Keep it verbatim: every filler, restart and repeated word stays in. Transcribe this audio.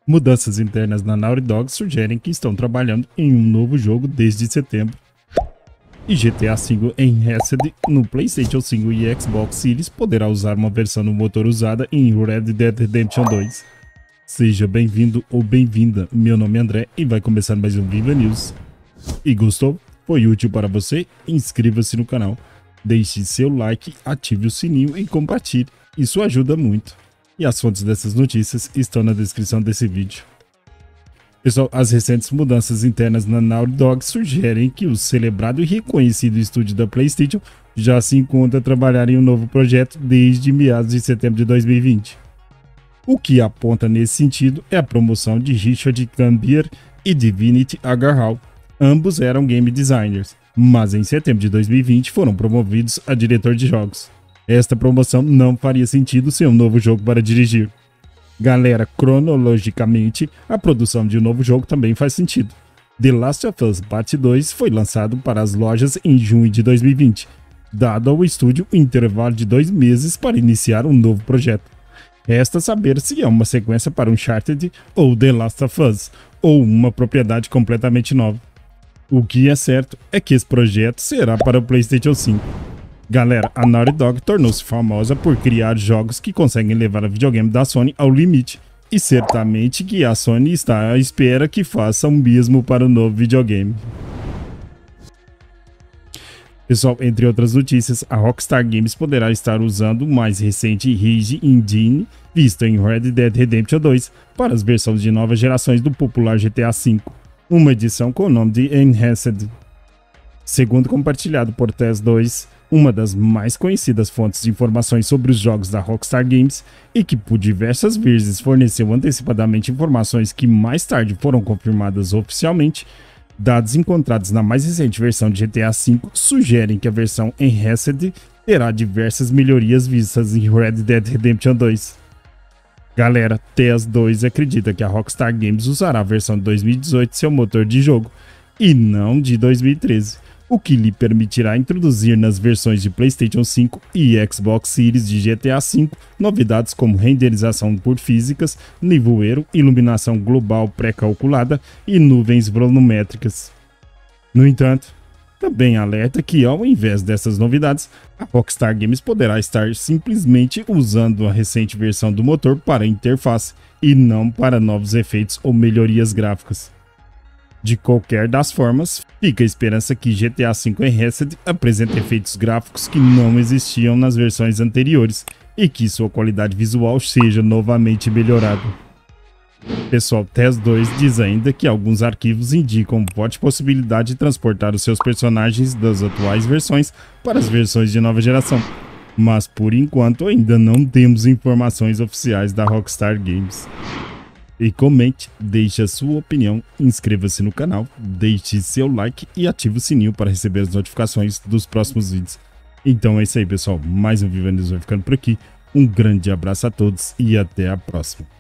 Mudanças internas na Naughty Dog sugerem que estão trabalhando em um novo jogo desde setembro. E G T A cinco Enhanced no PlayStation cinco e Xbox Series poderá usar uma versão do motor usada em Red Dead Redemption dois. Seja bem-vindo ou bem-vinda, meu nome é André e vai começar mais um Viva News. E gostou? Foi útil para você? Inscreva-se no canal, deixe seu like, ative o sininho e compartilhe, isso ajuda muito. E as fontes dessas notícias estão na descrição desse vídeo. Pessoal, as recentes mudanças internas na Naughty Dog sugerem que o celebrado e reconhecido estúdio da PlayStation já se encontra a trabalhar em um novo projeto desde meados de setembro de dois mil e vinte. O que aponta nesse sentido é a promoção de Richard Cambier e Divinity Agarhal. Ambos eram game designers, mas em setembro de dois mil e vinte foram promovidos a diretor de jogos. Esta promoção não faria sentido sem um novo jogo para dirigir. Galera, cronologicamente, a produção de um novo jogo também faz sentido. The Last of Us Part dois foi lançado para as lojas em junho de dois mil e vinte, dado ao estúdio um intervalo de dois meses para iniciar um novo projeto. Resta saber se é uma sequência para Uncharted ou The Last of Us, ou uma propriedade completamente nova. O que é certo é que esse projeto será para o PlayStation cinco. Galera, a Naughty Dog tornou-se famosa por criar jogos que conseguem levar a videogame da Sony ao limite, e certamente que a Sony está à espera que faça o mesmo para o novo videogame. Pessoal, entre outras notícias, a Rockstar Games poderá estar usando o mais recente Rage Engine visto em Red Dead Redemption dois para as versões de novas gerações do popular G T A cinco, uma edição com o nome de Enhanced. Segundo compartilhado por T E S dois, uma das mais conhecidas fontes de informações sobre os jogos da Rockstar Games e que por diversas vezes forneceu antecipadamente informações que mais tarde foram confirmadas oficialmente, dados encontrados na mais recente versão de G T A cinco sugerem que a versão Enhanced terá diversas melhorias vistas em Red Dead Redemption dois. Galera, T E S dois acredita que a Rockstar Games usará a versão de dois mil e dezoito seu motor de jogo, e não de dois mil e treze. O que lhe permitirá introduzir nas versões de PlayStation cinco e Xbox Series de G T A cinco novidades como renderização por físicas, nevoeiro, iluminação global pré-calculada e nuvens volumétricas. No entanto, também alerta que ao invés dessas novidades, a Rockstar Games poderá estar simplesmente usando a recente versão do motor para a interface e não para novos efeitos ou melhorias gráficas. De qualquer das formas, fica a esperança que G T A cinco Enhanced apresente efeitos gráficos que não existiam nas versões anteriores e que sua qualidade visual seja novamente melhorada. Pessoal, T E S dois diz ainda que alguns arquivos indicam forte possibilidade de transportar os seus personagens das atuais versões para as versões de nova geração, mas por enquanto ainda não temos informações oficiais da Rockstar Games. E comente, deixe a sua opinião, inscreva-se no canal, deixe seu like e ative o sininho para receber as notificações dos próximos vídeos. Então é isso aí, pessoal, mais um Viva News vai ficando por aqui, um grande abraço a todos e até a próxima.